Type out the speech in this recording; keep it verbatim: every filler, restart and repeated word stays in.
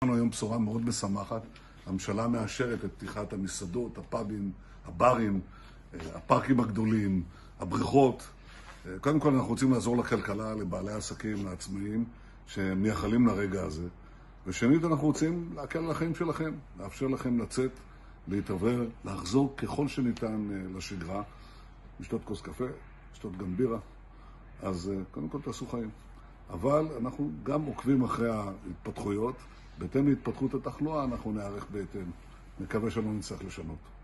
לנו היום בשורה מאוד משמחת. הממשלה מאשרת את פתיחת המסעדות, הפאבים, הברים, הפארקים הגדולים, הבריכות. קודם כל אנחנו רוצים לעזור לכלכלה, לבעלי העסקים, לעצמאים, שמייחלים לרגע הזה. ושנית, אנחנו רוצים להקל על החיים שלכם, לאפשר לכם לצאת, להתעבר, לחזור ככל שניתן לשגרה, לשתות כוס קפה, לשתות גם בירה. אז קודם כל תעשו חיים. אבל אנחנו גם עוקבים אחרי ההתפתחויות. בהתאם להתפתחות התחלואה אנחנו נערך בהתאם. נקווה שלא נצטרך לשנות.